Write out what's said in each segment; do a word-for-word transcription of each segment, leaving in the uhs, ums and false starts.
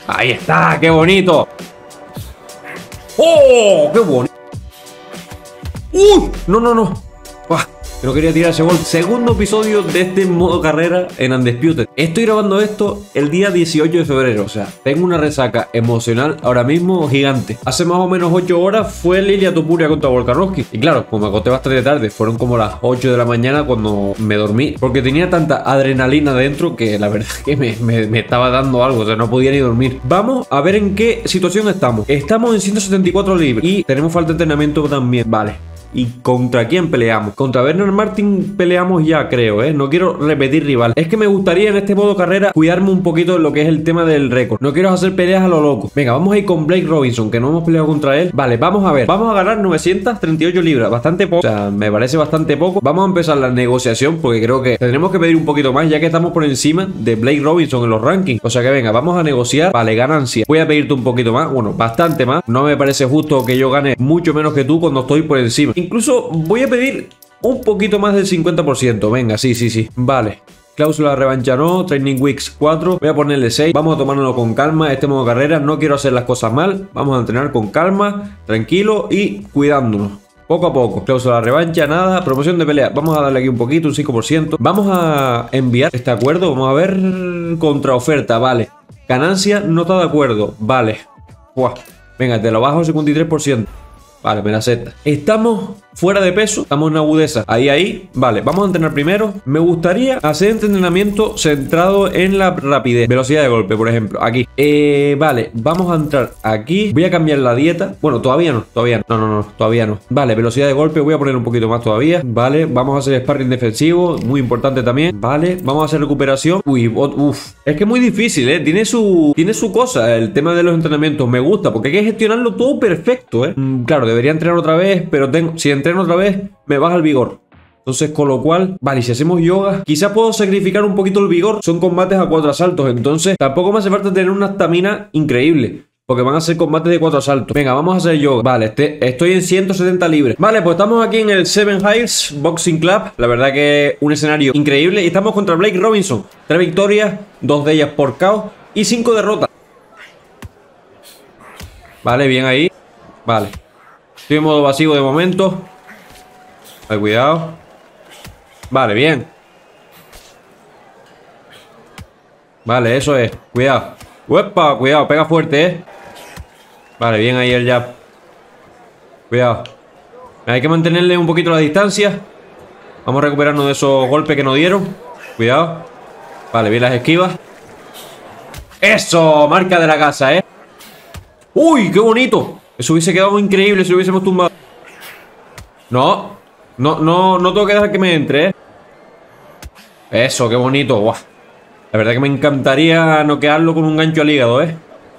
Ahí está, qué bonito. ¡Oh! ¡Qué bonito! ¡Uy! No, no, no. ¡Buah! No quería tirar ese gol. Segundo episodio de este modo carrera en Undisputed. Estoy grabando esto el día dieciocho de febrero. O sea, tengo una resaca emocional ahora mismo gigante. Hace más o menos ocho horas fue Lilia Topuria contra Volkanovski. Y claro, como me acosté bastante tarde, fueron como las ocho de la mañana cuando me dormí. Porque tenía tanta adrenalina dentro que la verdad que me, me, me estaba dando algo. O sea, no podía ni dormir. Vamos a ver en qué situación estamos. Estamos en ciento setenta y cuatro libras. Y tenemos falta de entrenamiento también. Vale. ¿Y contra quién peleamos? Contra Bernard Martin peleamos ya, creo, ¿eh? No quiero repetir rival. Es que me gustaría en este modo carrera cuidarme un poquito de lo que es el tema del récord. No quiero hacer peleas a lo loco. Venga, vamos a ir con Blake Robinson, que no hemos peleado contra él. Vale, vamos a ver. Vamos a ganar novecientas treinta y ocho libras. Bastante poco. O sea, me parece bastante poco. Vamos a empezar la negociación porque creo que tendremos que pedir un poquito más, ya que estamos por encima de Blake Robinson en los rankings. O sea que venga, vamos a negociar. Vale, ganancia. Voy a pedirte un poquito más. Bueno, bastante más. No me parece justo que yo gane mucho menos que tú cuando estoy por encima. Incluso voy a pedir un poquito más del cincuenta por ciento. Venga, sí, sí, sí. Vale. Cláusula de revancha no. Training Weeks cuatro. Voy a ponerle seis. Vamos a tomárnoslo con calma. Este modo carrera. No quiero hacer las cosas mal. Vamos a entrenar con calma, tranquilo y cuidándonos. Poco a poco. Cláusula de revancha, nada. Promoción de pelea. Vamos a darle aquí un poquito, un cinco por ciento. Vamos a enviar este acuerdo. Vamos a ver. Contraoferta, vale. Ganancia, no está de acuerdo. Vale. Buah. Venga, te lo bajo al cincuenta y tres por ciento. Vale, me la acepta. Estamos fuera de peso. Estamos en agudeza. Ahí, ahí. Vale, vamos a entrenar primero. Me gustaría hacer este entrenamiento centrado en la rapidez. Velocidad de golpe, por ejemplo. Aquí. Eh, vale, vamos a entrar aquí. Voy a cambiar la dieta. Bueno, todavía no. Todavía no. No, no, no. Todavía no. Vale, velocidad de golpe. Voy a poner un poquito más todavía. Vale, vamos a hacer sparring defensivo. Muy importante también. Vale, vamos a hacer recuperación. Uy, uff. Es que es muy difícil, ¿eh? Tiene su, tiene su cosa. El tema de los entrenamientos me gusta porque hay que gestionarlo todo perfecto, ¿eh? Mm, claro, debería entrenar otra vez, pero tengo, si entreno otra vez, me baja el vigor. Entonces, con lo cual, vale, si hacemos yoga, quizás puedo sacrificar un poquito el vigor. Son combates a cuatro asaltos, entonces tampoco me hace falta tener una estamina increíble, porque van a ser combates de cuatro asaltos. Venga, vamos a hacer yoga. Vale, este, estoy en ciento setenta libras. Vale, pues estamos aquí en el Seven Hills Boxing Club. La verdad que un escenario increíble. Y estamos contra Blake Robinson. Tres victorias, dos de ellas por K O y cinco derrotas. Vale, bien ahí. Vale. Estoy en modo pasivo de momento. Vale, cuidado. Vale, bien. Vale, eso es. Cuidado. ¡Uepa! Cuidado, pega fuerte, ¿eh? Vale, bien ahí el jab. Cuidado. Hay que mantenerle un poquito la distancia. Vamos a recuperarnos de esos golpes que nos dieron. Cuidado. Vale, bien las esquivas. ¡Eso! Marca de la casa, ¿eh? ¡Uy! ¡Qué bonito! Eso hubiese quedado increíble si lo hubiésemos tumbado. No. No, no, no tengo que dejar que me entre, ¿eh? Eso, qué bonito. Buah. La verdad que me encantaría noquearlo con un gancho al hígado, ¿eh?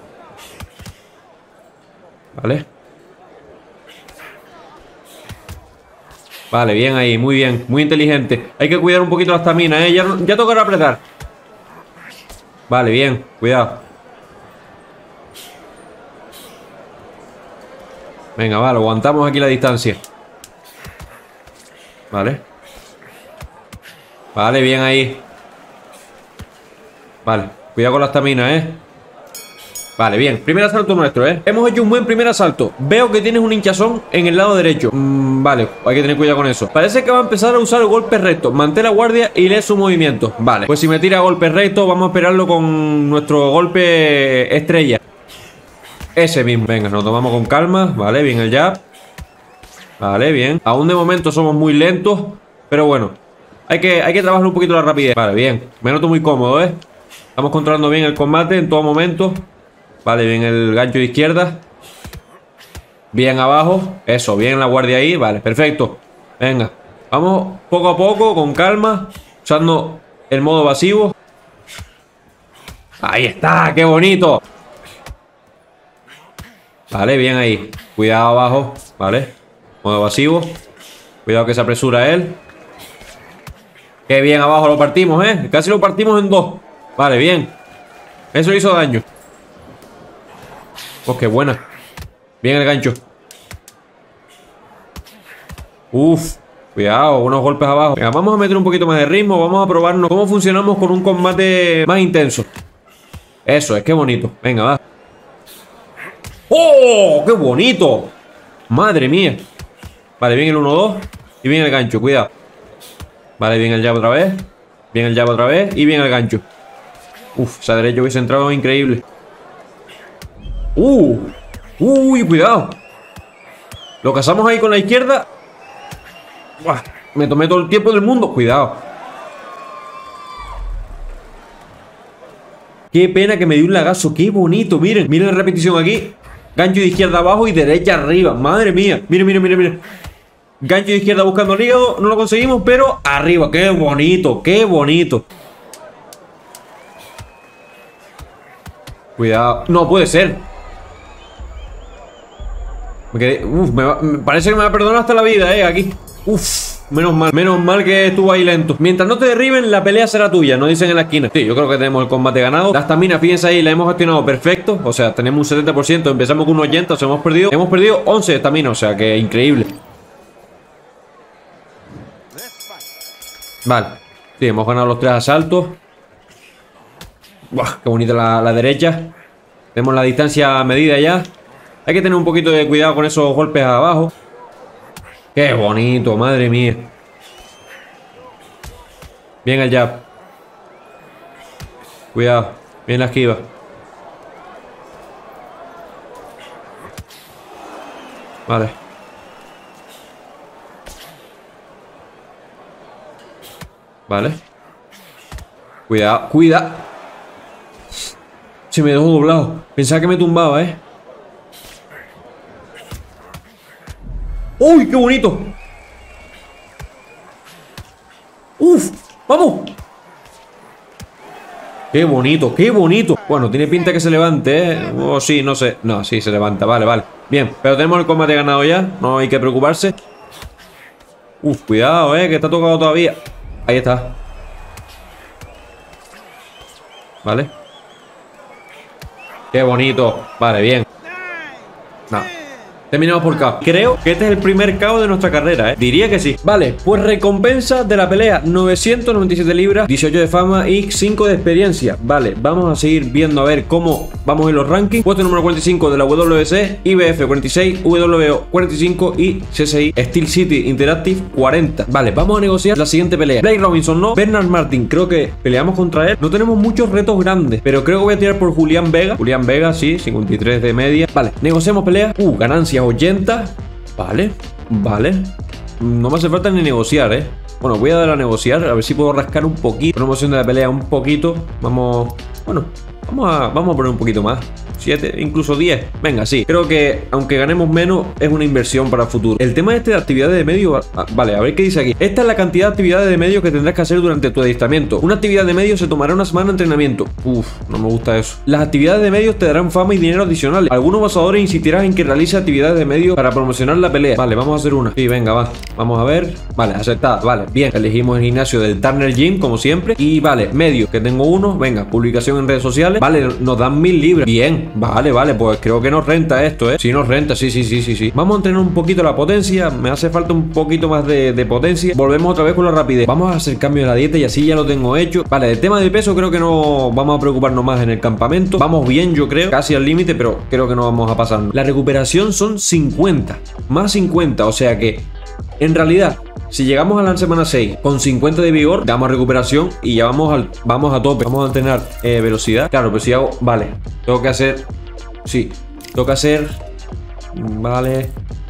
Vale. Vale, bien ahí, muy bien. Muy inteligente. Hay que cuidar un poquito la estamina, ¿eh? Ya, ya tocará apretar. Vale, bien. Cuidado. Venga, vale, aguantamos aquí la distancia. Vale. Vale, bien ahí. Vale, cuidado con la estamina, ¿eh? Vale, bien, primer asalto nuestro, ¿eh? Hemos hecho un buen primer asalto. Veo que tienes un hinchazón en el lado derecho. mm, Vale, hay que tener cuidado con eso. Parece que va a empezar a usar el golpe recto. Mantén la guardia y lee su movimiento. Vale, pues si me tira golpe recto, vamos a esperarlo con nuestro golpe estrella. Ese mismo. Venga, nos tomamos con calma. Vale, bien el jab. Vale, bien. Aún de momento somos muy lentos, pero bueno, hay que, hay que trabajar un poquito la rapidez. Vale, bien. Me noto muy cómodo, ¿eh? Estamos controlando bien el combate en todo momento. Vale, bien el gancho de izquierda. Bien abajo. Eso, bien la guardia ahí. Vale, perfecto. Venga. Vamos poco a poco, con calma, usando el modo pasivo. Ahí está, qué bonito. Vale, bien ahí. Cuidado abajo. Vale. Modo pasivo. Cuidado que se apresura él. Qué bien abajo lo partimos, ¿eh? Casi lo partimos en dos. Vale, bien. Eso hizo daño. Pues qué buena. Bien el gancho. Uf. Cuidado, unos golpes abajo. Venga, vamos a meter un poquito más de ritmo. Vamos a probarnos cómo funcionamos con un combate más intenso. Eso es, qué bonito. Venga, va. ¡Oh! ¡Qué bonito! Madre mía. Vale, bien el uno dos. Y bien el gancho, cuidado. Vale, bien el jab otra vez. Bien el jab otra vez. Y bien el gancho. Uf, esa derecha hubiese entrado increíble. Uh. Uy, cuidado. Lo cazamos ahí con la izquierda. Buah, me tomé todo el tiempo del mundo. Cuidado. Qué pena que me dio un lagazo. Qué bonito, miren. Miren la repetición aquí. Gancho de izquierda abajo y derecha arriba. Madre mía. Miren, miren, miren, miren. Gancho de izquierda buscando el hígado. No lo conseguimos, pero arriba. Qué bonito, qué bonito. Cuidado. No puede ser. Me quedé. Uf, me, va, me parece que me va a perdonar hasta la vida, eh, aquí. Uf. Menos mal, menos mal que estuvo ahí lento. Mientras no te derriben, la pelea será tuya, nos dicen en la esquina. Sí, yo creo que tenemos el combate ganado. La estamina, fíjense ahí, la hemos gestionado perfecto. O sea, tenemos un setenta por ciento, empezamos con un ochenta, o sea, hemos perdido Hemos perdido once de estamina, o sea, que increíble. Vale, sí, hemos ganado los tres asaltos. Buah, qué bonita la, la derecha. Tenemos la distancia medida ya. Hay que tener un poquito de cuidado con esos golpes abajo. Qué bonito, madre mía. Bien el jab. Cuidado, bien la esquiva. Vale. Vale. Cuidado, cuidado. Se me dejó doblado. Pensaba que me tumbaba, eh. ¡Uy, qué bonito! ¡Uf! ¡Vamos! ¡Qué bonito, qué bonito! Bueno, tiene pinta que se levante, ¿eh? Oh, sí, no sé. No, sí, se levanta. Vale, vale. Bien, pero tenemos el combate ganado ya. No hay que preocuparse. Uf, cuidado, ¿eh? Que está tocado todavía. Ahí está. Vale. ¡Qué bonito! Vale, bien. No. Terminamos por K O. Creo que este es el primer K O de nuestra carrera, ¿eh? Diría que sí. Vale, pues recompensa de la pelea: novecientas noventa y siete libras, dieciocho de fama y cinco de experiencia. Vale, vamos a seguir viendo a ver cómo vamos en los rankings. Puesto número cuarenta y cinco de la W B C, I B F cuarenta y seis, W B O cuarenta y cinco y C S I Steel City Interactive cuarenta. Vale, vamos a negociar la siguiente pelea. Blake Robinson no, Bernard Martin, creo que peleamos contra él. No tenemos muchos retos grandes, pero creo que voy a tirar por Julián Vega. Julián Vega, sí, cincuenta y tres de media. Vale, negociamos pelea. Uh, ganancia ochenta. Vale, vale. No me hace falta ni negociar, eh. Bueno, voy a dar a negociar, a ver si puedo rascar un poquito. Promoción de la pelea un poquito. Vamos, bueno, vamos a, vamos a poner un poquito más. siete, incluso diez. Venga, sí. Creo que aunque ganemos menos, es una inversión para el futuro. El tema este de actividades de medio, vale, a ver qué dice aquí. Esta es la cantidad de actividades de medio que tendrás que hacer durante tu adiestramiento. Una actividad de medio se tomará una semana de entrenamiento. Uf, no me gusta eso. Las actividades de medios te darán fama y dinero adicionales. Algunos basadores insistirán en que realice actividades de medio para promocionar la pelea. Vale, vamos a hacer una. Sí, venga, va. Vamos a ver. Vale, aceptada. Vale, bien. Elegimos el gimnasio del Turner Gym, como siempre. Y vale, medio, que tengo uno. Venga, publicación en redes sociales. Vale, nos dan mil libras. Bien. Vale, vale, pues creo que nos renta esto, ¿eh? Sí, nos renta, sí, sí, sí, sí, sí. Vamos a entrenar un poquito la potencia. Me hace falta un poquito más de, de potencia. Volvemos otra vez con la rapidez. Vamos a hacer cambio de la dieta y así ya lo tengo hecho. Vale, el tema de peso creo que no vamos a preocuparnos más en el campamento. Vamos bien, yo creo. Casi al límite, pero creo que no vamos a pasar. La recuperación son cincuenta. Más cincuenta, o sea que en realidad, si llegamos a la semana seis con cincuenta de vigor, damos recuperación y ya vamos, al, vamos a tope. Vamos a entrenar eh, velocidad. Claro, pero si hago... Vale, tengo que hacer... Sí, tengo que hacer... Vale.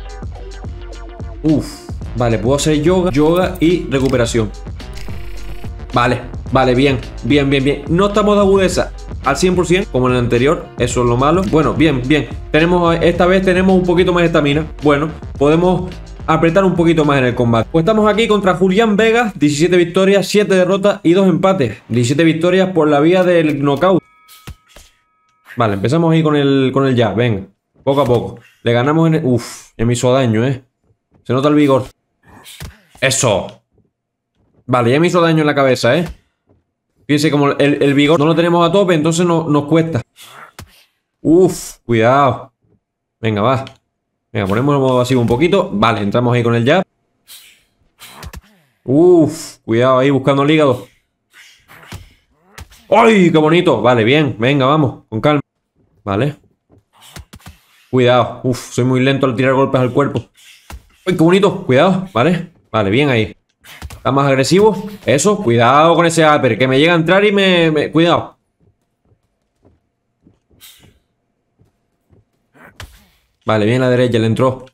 Uf. Vale, puedo hacer yoga, yoga y recuperación. Vale, vale, bien, bien, bien, bien. No estamos de agudeza al cien por cien como en el anterior, eso es lo malo. Bueno, bien, bien. Tenemos, esta vez tenemos un poquito más de estamina. Bueno, podemos apretar un poquito más en el combate. Pues estamos aquí contra Julián Vega, diecisiete victorias, siete derrotas y dos empates. diecisiete victorias por la vía del knockout. Vale, empezamos ahí con el, con el jab, venga. Poco a poco. Le ganamos en el... Uf, ya me hizo daño, eh. Se nota el vigor. ¡Eso! Vale, ya me hizo daño en la cabeza, eh. Fíjense como el, el vigor no lo tenemos a tope, entonces no, nos cuesta. Uf, cuidado. Venga, va. Venga, ponemos el modo vacío un poquito. Vale, entramos ahí con el jab. Uf, cuidado ahí buscando el hígado. ¡Ay, qué bonito! Vale, bien. Venga, vamos. Con calma. Vale. Cuidado. Uf, soy muy lento al tirar golpes al cuerpo. ¡Ay, qué bonito! Cuidado. Vale. Vale, bien ahí. ¿Está más agresivo? Eso. Cuidado con ese upper. Que me llega a entrar y me... me... Cuidado. Vale, bien a la derecha. Le entró.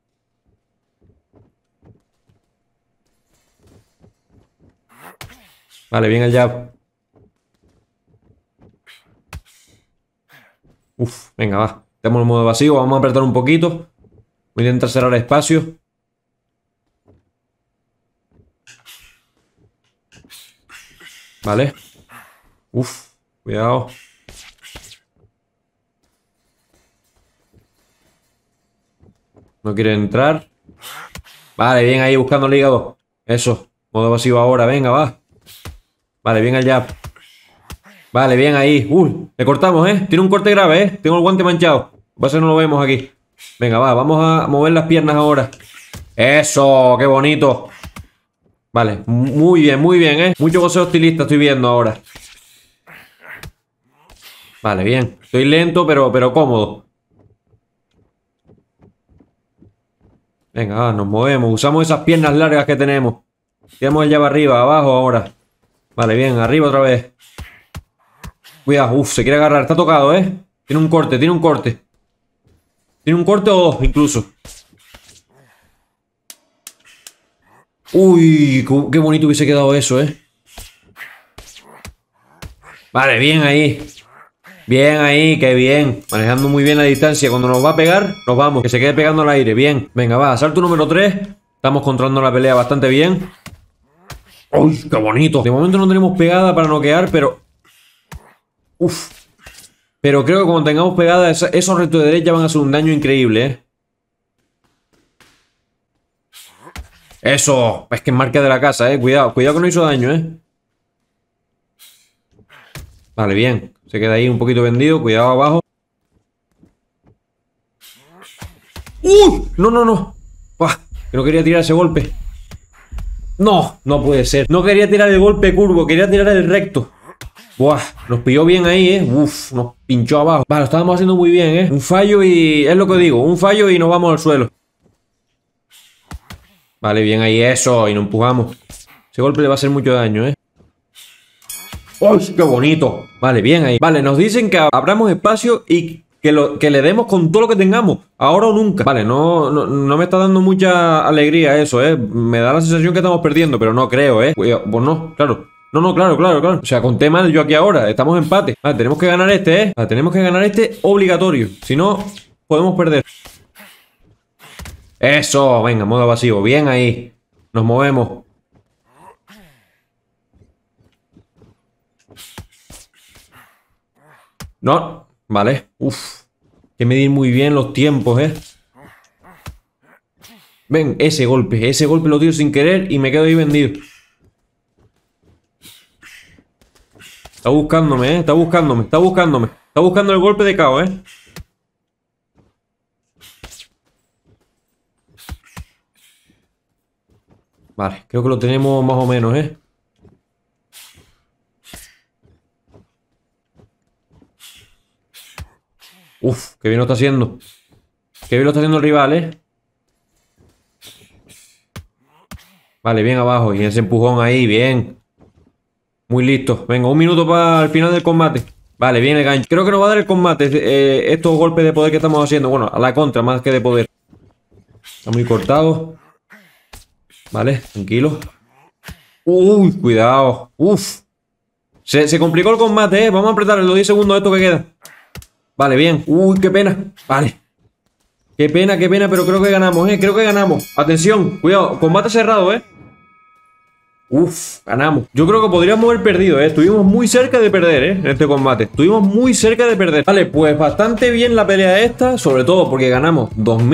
Vale, bien el jab. Uf, venga, va. Tenemos el modo vacío. Vamos a apretar un poquito. Voy a intentar cerrar espacio. Vale. Uf, cuidado. No quiere entrar. Vale, bien ahí buscando el hígado. Eso. Modo vacío ahora. Venga, va. Vale, bien el jab. Vale, bien ahí. Uh, le cortamos, ¿eh? Tiene un corte grave, ¿eh? Tengo el guante manchado. Va a ser no lo vemos aquí. Venga, va. Vamos a mover las piernas ahora. Eso, qué bonito. Vale, muy bien, muy bien, ¿eh? Mucho boxeo estilista estoy viendo ahora. Vale, bien. Estoy lento, pero, pero cómodo. Venga, va, nos movemos. Usamos esas piernas largas que tenemos. Tiramos el llave arriba, abajo ahora. Vale, bien, arriba otra vez. Cuidado, uff, se quiere agarrar. Está tocado, ¿eh? Tiene un corte, tiene un corte. Tiene un corte o dos, incluso. Uy, qué bonito hubiese quedado eso, ¿eh? Vale, bien ahí. Bien ahí, qué bien. Manejando muy bien la distancia. Cuando nos va a pegar, nos vamos. Que se quede pegando al aire, bien. Venga, va, asalto número tres. Estamos controlando la pelea bastante bien. Uy, qué bonito. De momento no tenemos pegada para noquear, pero... Uf. Pero creo que cuando tengamos pegada, esos retos de derecha van a hacer un daño increíble, ¿eh? Eso. Es que es marca de la casa, ¿eh? Cuidado, cuidado que no hizo daño, ¿eh? Vale, bien. Se queda ahí un poquito vendido. Cuidado abajo. ¡Uy! No, no, no. Uah, que no quería tirar ese golpe. No, no puede ser. No quería tirar el golpe curvo, quería tirar el recto. Buah, nos pilló bien ahí, eh. Uf, nos pinchó abajo. Vale, lo estábamos haciendo muy bien, eh. Un fallo y... Es lo que digo, un fallo y nos vamos al suelo. Vale, bien ahí eso. Y nos empujamos. Ese golpe le va a hacer mucho daño, eh. ¡Uy, qué bonito! Vale, bien ahí. Vale, nos dicen que abramos espacio y que, lo, que le demos con todo lo que tengamos. Ahora o nunca. Vale, no, no, no me está dando mucha alegría eso, eh. Me da la sensación que estamos perdiendo, pero no creo, eh. Pues no, claro. No, no, claro, claro, claro. O sea, conté mal yo aquí ahora. Estamos en empate. Vale, tenemos que ganar este, ¿eh? Vale, tenemos que ganar este obligatorio. Si no, podemos perder. Eso, venga, modo vacío. Bien ahí. Nos movemos. No, vale. Uf. Hay que medir muy bien los tiempos, ¿eh? Ven, ese golpe. Ese golpe lo tiro sin querer y me quedo ahí vendido. Está buscándome, ¿eh? Está buscándome, está buscándome. Está buscando el golpe de K O, ¿eh? Vale, creo que lo tenemos más o menos, ¿eh? Uf, qué bien lo está haciendo. Qué bien lo está haciendo el rival, ¿eh? Vale, bien abajo. Y ese empujón ahí, bien. Muy listo. Venga, un minuto para el final del combate. Vale, bien el gancho. Creo que nos va a dar el combate eh, estos golpes de poder que estamos haciendo. Bueno, a la contra más que de poder. Está muy cortado. Vale, tranquilo. Uy, cuidado. Uf. Se, se complicó el combate, ¿eh? Vamos a apretar en los diez segundos de esto que queda. Vale, bien. Uy, qué pena. Vale. Qué pena, qué pena, pero creo que ganamos, ¿eh? Creo que ganamos. Atención, cuidado. Combate cerrado, ¿eh? Uf, ganamos. Yo creo que podríamos haber perdido, ¿eh? Estuvimos muy cerca de perder, ¿eh? En este combate. Estuvimos muy cerca de perder. Vale, pues bastante bien la pelea esta. Sobre todo porque ganamos dos mil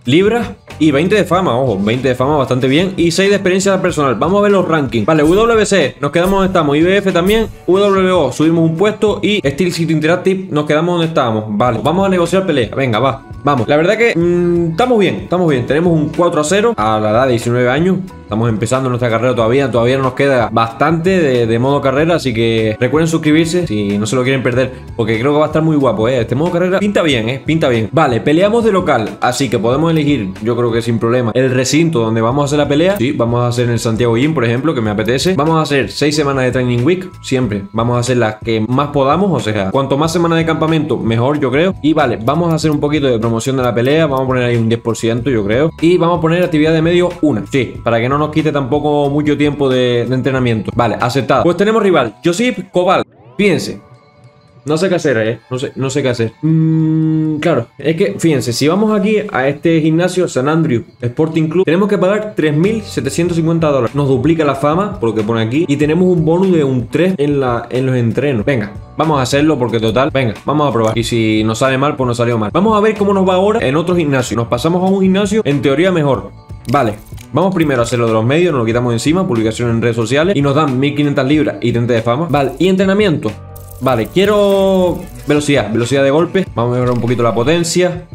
libras y veinte de fama, ojo, veinte de fama bastante bien y seis de experiencia personal. Vamos a ver los rankings. Vale, W B C, nos quedamos donde estamos, I B F también, W W O, subimos un puesto y Steel City Interactive, nos quedamos donde estábamos. Vale, vamos a negociar pelea, venga, va, vamos. La verdad que mmm, estamos bien, estamos bien, tenemos un cuatro a cero a la edad de diecinueve años. Estamos empezando nuestra carrera todavía, todavía nos queda bastante de, de modo carrera, así que recuerden suscribirse si no se lo quieren perder, porque creo que va a estar muy guapo, ¿eh? Este modo carrera pinta bien, ¿eh? Pinta bien. Vale, peleamos de local, así que podemos elegir, yo creo que sin problema, el recinto donde vamos a hacer la pelea. Sí, vamos a hacer en el Santiago Gym, por ejemplo, que me apetece. Vamos a hacer seis semanas de Training Week, siempre. Vamos a hacer las que más podamos, o sea, cuanto más semanas de campamento, mejor, yo creo. Y vale, vamos a hacer un poquito de promoción de la pelea, vamos a poner ahí un diez por ciento, yo creo. Y vamos a poner actividad de medio una, sí, para que no nos quite tampoco mucho tiempo de, de entrenamiento. Vale, aceptado. Pues tenemos rival, Josip Koval. Fíjense, no sé qué hacer, eh. No sé, no sé qué hacer. Mm, claro, es que, fíjense, si vamos aquí a este gimnasio San Andrew Sporting Club, tenemos que pagar tres mil setecientos cincuenta dólares. Nos duplica la fama, por lo que pone aquí. Y tenemos un bonus de un tres en, la, en los entrenos. Venga, vamos a hacerlo porque total, venga, vamos a probar. Y si nos sale mal, pues nos salió mal. Vamos a ver cómo nos va ahora en otro gimnasio. Nos pasamos a un gimnasio, en teoría, mejor. Vale, vamos primero a hacer lo de los medios, nos lo quitamos encima, publicación en redes sociales. Y nos dan mil quinientas libras y treinta de fama. Vale, y entrenamiento. Vale, quiero velocidad, velocidad de golpe. Vamos a mejorar un poquito la potencia.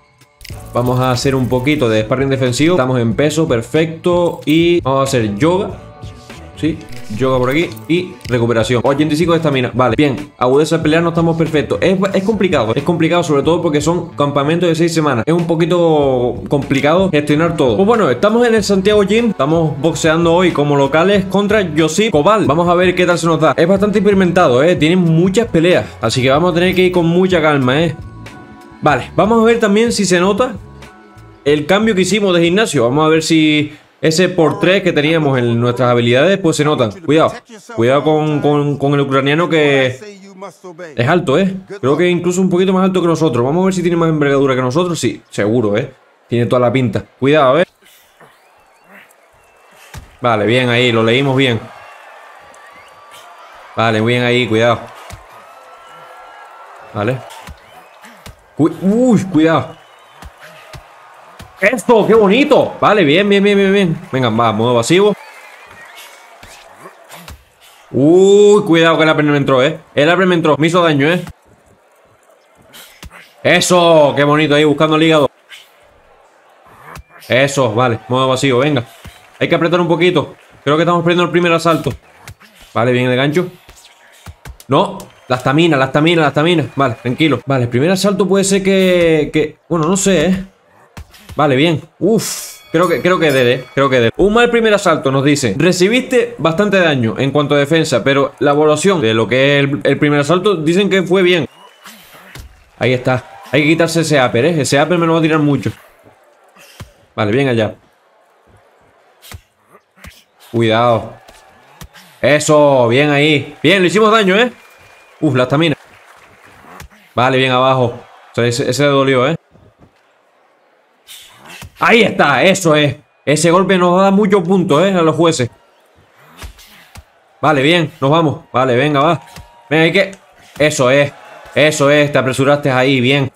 Vamos a hacer un poquito de sparring defensivo. Estamos en peso, perfecto. Y vamos a hacer yoga. Sí, yoga por aquí. Y recuperación, ochenta y cinco de estamina. Vale, bien, agudeza de pelear no estamos perfectos. Es, es complicado, es complicado sobre todo porque son campamentos de seis semanas. Es un poquito complicado gestionar todo. Pues bueno, estamos en el Santiago Gym. Estamos boxeando hoy como locales contra Josip Koval. Vamos a ver qué tal se nos da. Es bastante experimentado, eh, tiene muchas peleas, así que vamos a tener que ir con mucha calma, eh. Vale, vamos a ver también si se nota el cambio que hicimos de gimnasio. Vamos a ver si ese por tres que teníamos en nuestras habilidades pues se notan. Cuidado, cuidado con, con, con el ucraniano, que es alto, eh. Creo que incluso un poquito más alto que nosotros. Vamos a ver si tiene más envergadura que nosotros. Sí, seguro, eh. Tiene toda la pinta. Cuidado, eh. Vale, bien ahí, lo leímos bien. Vale, muy bien ahí, cuidado. Vale. Uy, uy, cuidado. ¡Esto! ¡Qué bonito! Vale, bien, bien, bien, bien, bien. Venga, va, modo pasivo. Uy, cuidado que el upper me entró, eh. El upper me entró, me hizo daño, eh. ¡Eso! ¡Qué bonito ahí, buscando el hígado! Eso, vale, modo pasivo, venga. Hay que apretar un poquito. Creo que estamos perdiendo el primer asalto. Vale, bien el gancho. No, la estamina, la estamina, la estamina. Vale, tranquilo. Vale, el primer asalto puede ser que... que... Bueno, no sé, eh. Vale, bien. Uf, creo que, creo que debe, creo que debe. Un mal primer asalto nos dice: recibiste bastante daño en cuanto a defensa, pero la evaluación de lo que es el, el primer asalto dicen que fue bien. Ahí está. Hay que quitarse ese upper, ¿eh? Ese upper me lo va a tirar mucho. Vale, bien allá. Cuidado. Eso, bien ahí. Bien, le hicimos daño, ¿eh? Uf, la estamina. Vale, bien abajo. O sea, ese, ese le dolió, ¿eh? Ahí está, eso es. Ese golpe nos da muchos puntos, ¿eh? A los jueces. Vale, bien, nos vamos. Vale, venga, va. Venga, hay que... Eso es. Eso es, te apresuraste ahí, bien.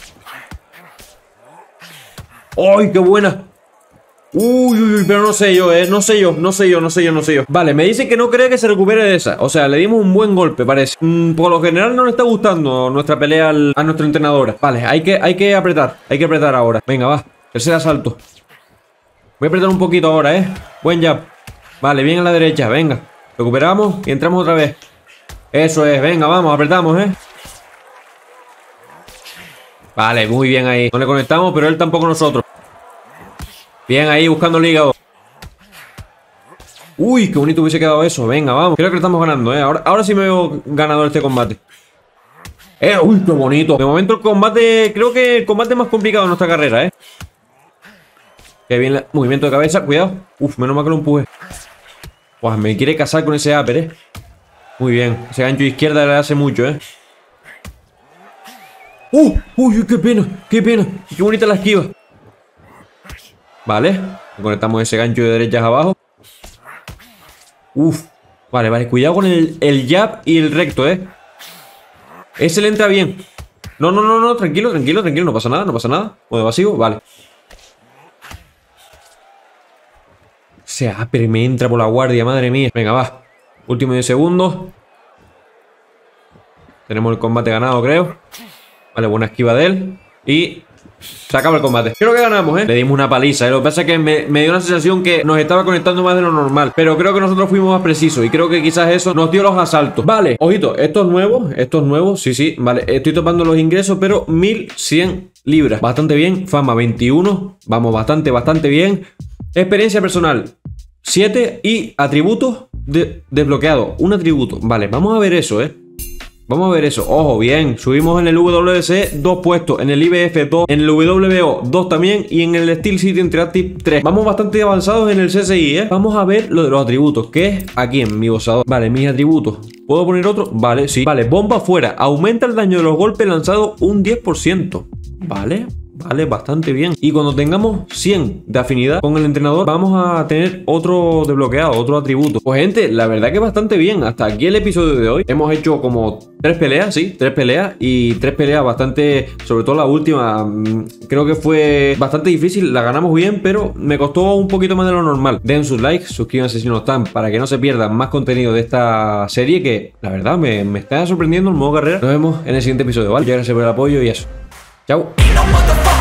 ¡Ay, qué buena! Uy, uy, uy, pero no sé yo, eh. No sé yo, no sé yo, no sé yo, no sé yo. Vale, me dice que no cree que se recupere de esa. O sea, le dimos un buen golpe, parece. Mm, por lo general no le está gustando nuestra pelea al, a nuestra entrenadora. Vale, hay que, hay que apretar. Hay que apretar ahora. Venga, va. Tercer asalto. Voy a apretar un poquito ahora, eh. Buen jab. Vale, bien a la derecha, venga. Recuperamos y entramos otra vez. Eso es, venga, vamos, apretamos, eh. Vale, muy bien ahí. No le conectamos, pero él tampoco nosotros. Bien ahí, buscando el hígado. Uy, qué bonito hubiese quedado eso. Venga, vamos. Creo que lo estamos ganando, eh. Ahora, ahora sí me veo ganador este combate. Eh, uy, qué bonito. De momento el combate, creo que el combate más complicado de nuestra carrera, eh. Qué bien, el movimiento de cabeza, cuidado. Uf, menos mal que lo empuje. Buah, me quiere casar con ese upper, eh. Muy bien, ese gancho de izquierda le hace mucho, eh. Uh, uy, qué pena, qué pena. Qué bonita la esquiva. Vale, conectamos ese gancho de derechas abajo. Uf, vale, vale, cuidado con el, el jab y el recto, eh. Ese le entra bien. No, no, no, no, tranquilo, tranquilo, tranquilo, no pasa nada, no pasa nada. Modo evasivo, vale. sea, pero me entra por la guardia, madre mía. Venga, va. Último diez segundos. Tenemos el combate ganado, creo. Vale, buena esquiva de él. Y se acaba el combate. Creo que ganamos, ¿eh? Le dimos una paliza, ¿eh? Lo que pasa es que me, me dio una sensación que nos estaba conectando más de lo normal. Pero creo que nosotros fuimos más precisos. Y creo que quizás eso nos dio los asaltos. Vale, ojito, estos nuevos, estos nuevos, sí, sí, vale. Estoy topando los ingresos, pero mil cien libras. Bastante bien. Fama veintiuno. Vamos, bastante, bastante bien. Experiencia personal siete. Y atributos de, desbloqueados. Un atributo. Vale, vamos a ver eso, ¿eh? Vamos a ver eso. Ojo, bien. Subimos en el W W C dos puestos. En el I B F dos. En el W W O dos también. Y en el Steel City Interactive tres. Vamos bastante avanzados en el C S I, ¿eh? Vamos a ver lo de los atributos. Que es aquí en mi gozador. Vale, mis atributos. ¿Puedo poner otro? Vale, sí. Vale, bomba fuera. Aumenta el daño de los golpes lanzados un diez por ciento. Vale. Vale, bastante bien. Y cuando tengamos cien de afinidad con el entrenador, vamos a tener otro desbloqueado, otro atributo. Pues gente, la verdad que bastante bien. Hasta aquí el episodio de hoy. Hemos hecho como tres peleas, sí, tres peleas. Y tres peleas bastante, sobre todo la última, creo que fue bastante difícil. La ganamos bien, pero me costó un poquito más de lo normal. Den sus likes, suscríbanse si no están, para que no se pierdan más contenido de esta serie, que la verdad me, me está sorprendiendo el modo carrera. Nos vemos en el siguiente episodio, ¿vale? Muchas gracias por el apoyo y eso. Chao.